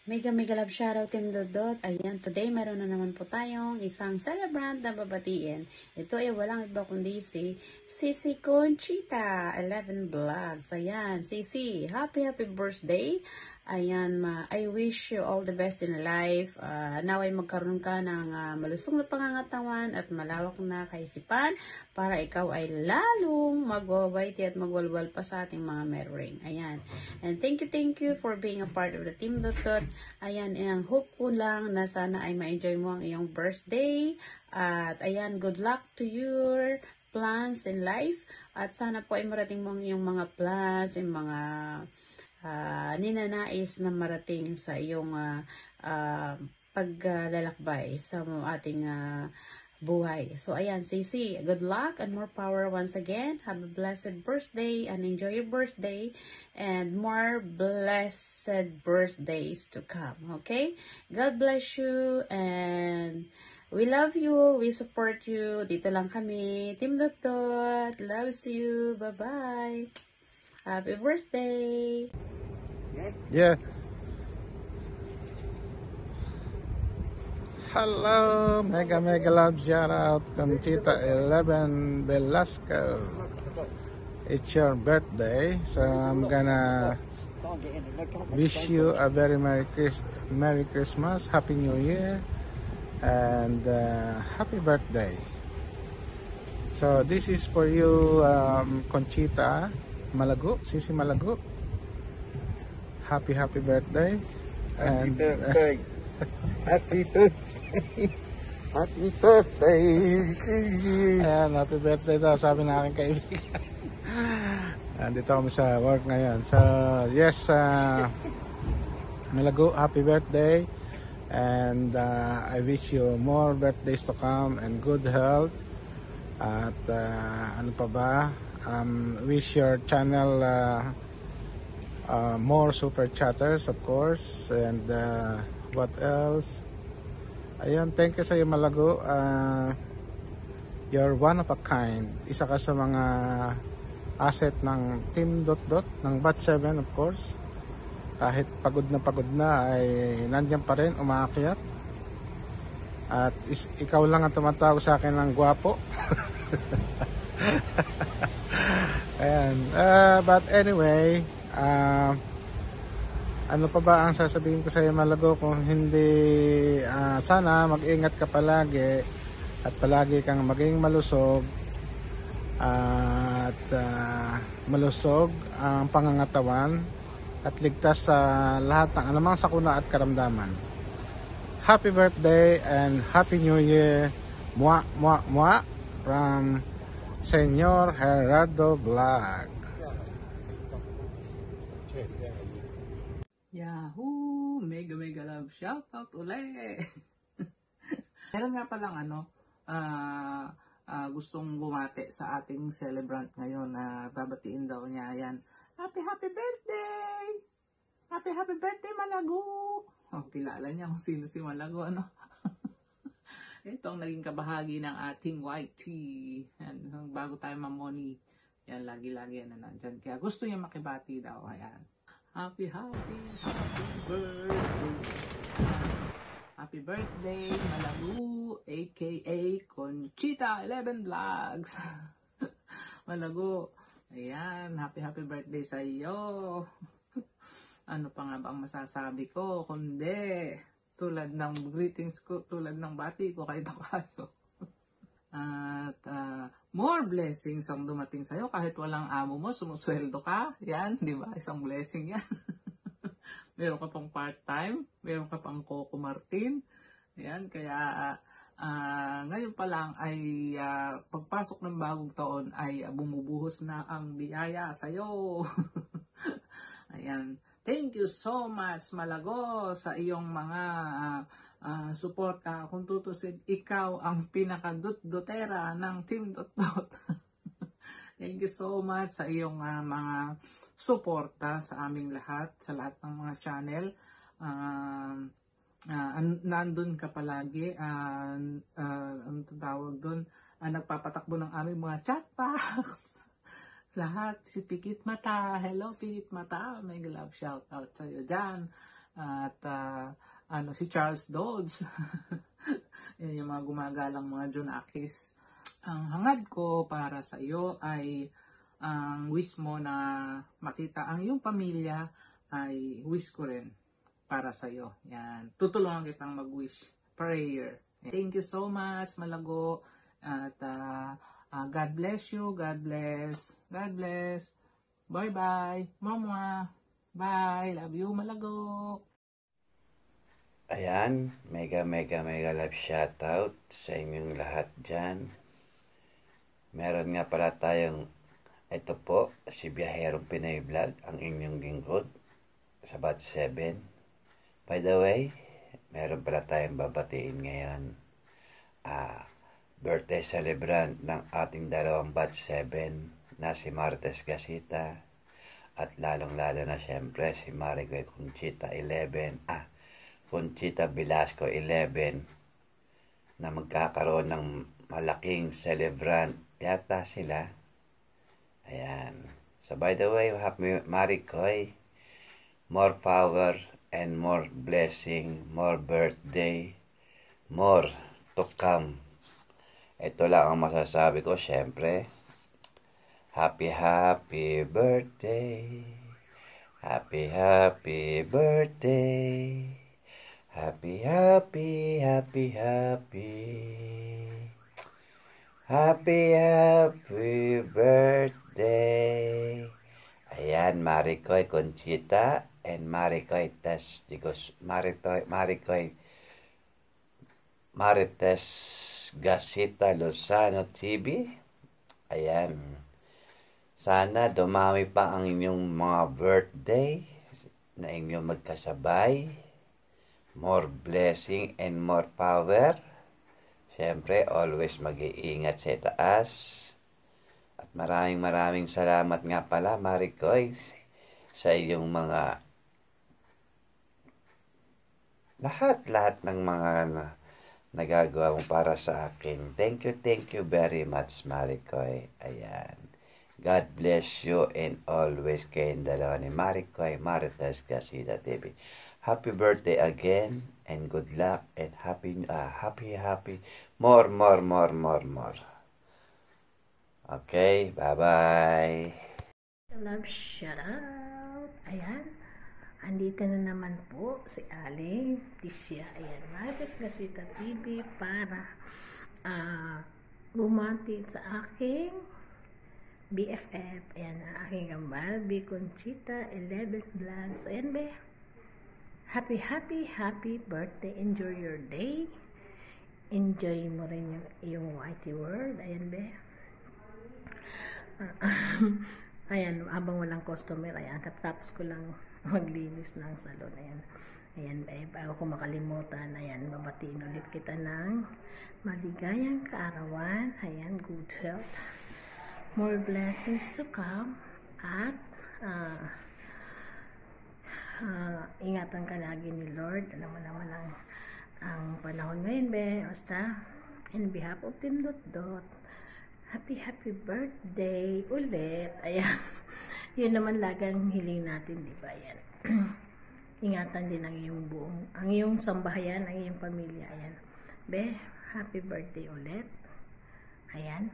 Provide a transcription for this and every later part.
Mega mega love shoutout Team Dodot. Ayan, today meron na naman po tayong isang celebrant na babatiin. Ito ay walang iba kundi si Sisi Conchita, 11 Vlogs. Ayan, Sisi, happy birthday. Ayan, I wish you all the best in life. Naway magkaroon ka ng malusog na pangangatawan at malawak na kaisipan para ikaw ay lalong magwawaiti at magwalwal pa sa ating mga memory. Ayan. And thank you for being a part of the Team Dodot. Ayan, ang hope ko lang na sana ay ma-enjoy mo ang iyong birthday. At ayan, good luck to your plans in life. At sana po ay marating mo ang iyong mga plans, yung mga ninanais na marating sa iyong paglalakbay sa ating buhay. So, ayan, Sisi, good luck and more power once again. Have a blessed birthday and enjoy your birthday and more blessed birthdays to come, okay? God bless you and we love you. We support you. Dito lang kami. Team Dodot. Loves you. Bye-bye. Happy birthday. Yeah. Hello, mega love shout out Conchita 11 Velasco. It's your birthday, so I'm gonna wish you a very Merry Christmas, Happy New Year, and happy birthday. So this is for you, Conchita Malago, Sisi Malago. Happy birthday. Happy birthday. Happy birthday. Happy birthday. Ayan, happy birthday daw, sabi na aking kaibigan. Andito kami sa work ngayon. So, yes, Malago, happy birthday. And I wish you more birthdays to come and good health. At ano pa ba? Wish your channel more super chatters, of course. And what else? Ayun, thank you sa iyo, Malago. You're one of a kind. Isa ka sa mga asset ng Team Dodot, ng Batch 7, of course. Kahit pagod na ay nandiyan pa rin, umaakyat. At ikaw lang ang tumatawag sa akin ng gwapo. Ayan. But anyway, ano pa ba ang sasabihin ko sa iyo, Malago, kung hindi sana mag-ingat ka palagi at palagi kang maging malusog at malusog ang pangangatawan at ligtas sa lahat ng anumang sakuna at karamdaman. Happy birthday and Happy New Year. Mua from Senyor Gerardo Vlog. Yahoo! Mega love shoutout uli! Meron nga palang gustong bumati sa ating celebrant ngayon na babatiin daw niya. Yan. Happy birthday! Happy birthday, Malago! Oh, kilala niya kung sino si Malago, ano? Ito ang naging kabahagi ng ating YT. Yan, bago tayo mamoni. Yan, lagi yan na nandyan. Kaya gusto niya makibati daw. Ayan. Happy birthday. Happy birthday, Malago, aka Conchita 11 Vlogs. Malago, ayan, happy birthday sa iyo. Ano pa nga ba ang masasabi ko? Kundi, tulad ng greetings ko, tulad ng bati ko kay Tokayo. At more blessings ang dumating sa'yo kahit walang amo mo, sumusweldo ka. Yan, di ba? Isang blessing yan. Meron ka pang part-time, meron ka pang Coco Martin. Yan, kaya ngayon pa lang ay pagpasok ng bagong taon ay bumubuhos na ang biyaya sa'yo. Ayan. Thank you so much, Malago, sa iyong mga suporta. Kung tutusin, ikaw ang pinaka-dutera ng Team Dodot. Thank you so much sa iyong mga suporta sa aming lahat, sa lahat ng mga channel. Nandun ka palagi. Ang tawag doon, nagpapatakbo ng aming mga chat box. Lahat, si Pikit Mata. Hello, Pikit Mata. May love shout out sa'yo dyan. at si Charles Dodds. Yan yung mga gumagalang mga Junakis. Ang hangad ko para sa iyo ay ang wish mo na makita ang iyong pamilya ay wish ko rin para sa iyo. Yan. Tutulungan kitang mag-wish. Prayer. Thank you so much, Malago. At God bless you. God bless. God bless. Bye-bye. Mama. Bye. Love you, Malago. Ayan, mega love shoutout sa inyong lahat dyan. Meron nga pala tayong, ito po, si Biyaherong Pinoy Vlog, ang inyong lingkod sa Batch 7. By the way, meron pala tayong babatiin ngayon. Birthday celebrant ng ating dalawang Batch 7 na si Martes Gasita at lalong-lalo na syempre si Maricoy Conchita 11. Conchita Velasco 11 na magkakaroon ng malaking celebrant yata sila. Ayan. So by the way, happy Maricoy, more power and more blessing, more birthday, more to come. Ito lang ang masasabi ko, syempre. Happy birthday. Happy birthday. Happy birthday. Ayan, Maricoy Conchita and Maricoy Marites Gasita Lozano TV. Ayan. Sana dumami pa ang inyong mga birthday na inyong magkasabay. More blessing and more power. Siyempre, always mag-iingat sa taas. At maraming salamat nga pala, Maricoy, sa iyong mga lahat ng mga nagagawa mo para sa akin. Thank you very much, Maricoy. Ayan. God bless you and always kayong dalawa ni Maricoy Marites Gasita TV. Happy birthday again and good luck and happy more. Okay, bye-bye. Love shoutout. Ayan. Andito na naman po si Aling Tisya. Ayan. Marites Gasita TV para bumati sa aking BFF. Ayan. Ang aking kambal. B. Conchita 11 Vlogs. Ayan be. Happy birthday. Enjoy your day. Enjoy mo rin yung whitey world. Ayan be. Ayan, habang walang customer, ayan, katapos ko lang maglinis ng salon. Ayan, bago ko makalimutan, ayan, babatiin ulit kita ng maligayang kaarawan. Ayan, good health, more blessings to come, at ingatan ka lagi ni Lord. Alam mo naman ang panahon ngayon, basta in behalf of Team Dot, happy birthday ulit. Ayan, yun naman lagang hiling natin, di ba? Ayan. Ingatan din ang iyong sambahayan, ang iyong pamilya. Ayan, happy birthday ulit. Ayan.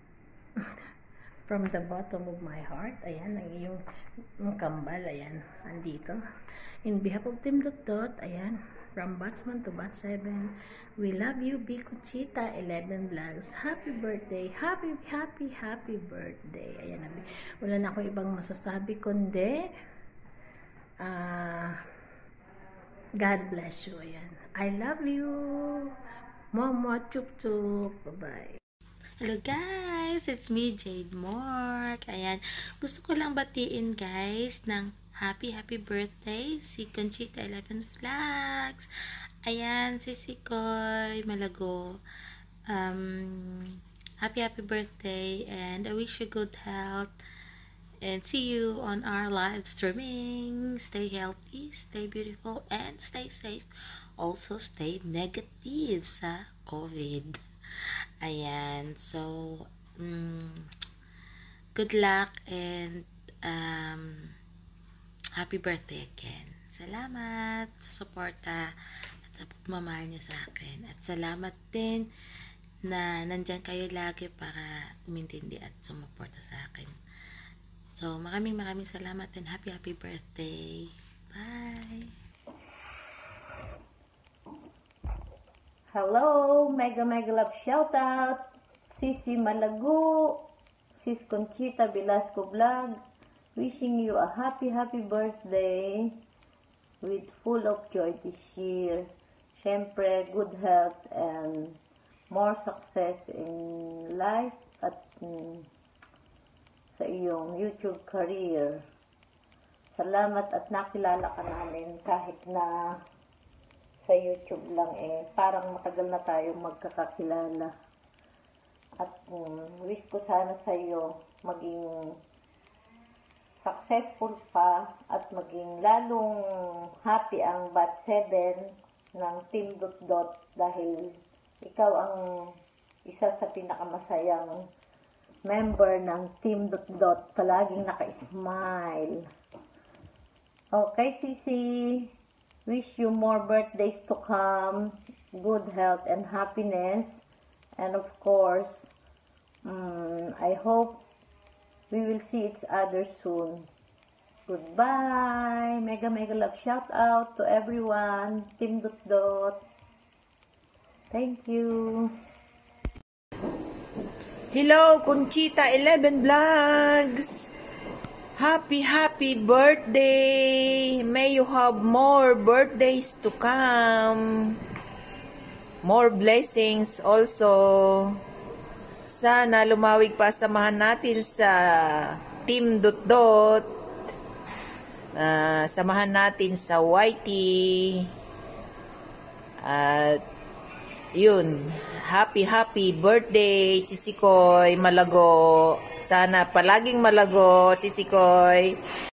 From the bottom of my heart, ayan, ang iyong kambal, ayan, andito. In behalf of Team Dot, ayan, from Batsman to Batch 7, we love you, B. Conchita 11 Vlogs. Happy birthday, happy birthday. Ayan, wala na akong ibang masasabi kundi, God bless you, ayan. I love you. Mama, chup chup. Bye-bye. Hello guys, it's me Jade Mork. Ayan, gusto ko lang batiin guys ng happy birthday si Conchita 11 Vlogs. Ayan, si Sikoy Malago. Happy birthday and I wish you good health and see you on our live streaming. Stay healthy, stay beautiful and stay safe. Also stay negative sa COVID. Ayan, so good luck and happy birthday again. Salamat sa suporta at sa pagmamahal niyo sa akin. At salamat din na nandyan kayo lagi para umintindi at sumuporta sa akin. So, maraming salamat and happy birthday. Bye! Hello, mega love shout out, Sisi Malagu, Sis Conchita Velasco Vlog, wishing you a happy birthday with full of joy this year. Syempre, good health and more success in life at sa iyong YouTube career. Salamat at nakilala ka namin kahit na sa YouTube lang parang matagal na tayong magkakakilala. At wish ko sana sa iyo maging successful pa at maging lalong happy ang Batch 7 ng Team Dot Dot dahil ikaw ang isa sa pinakamasayang member ng Team Dot Dot, palaging naka-smile. Okay, Sisi. Wish you more birthdays to come, good health and happiness, and of course, I hope we will see each other soon. Goodbye. Mega love shout out to everyone. Team Dot Dot. Thank you. Hello, Conchita 11 Vlogs. Happy birthday. May you have more birthdays to come. More blessings also. Sana lumawig pa samahan natin sa Team Dot Dot. Samahan natin sa YT. At yun, happy birthday, Sisikoy Malago. Sana palaging malago, Sisikoy.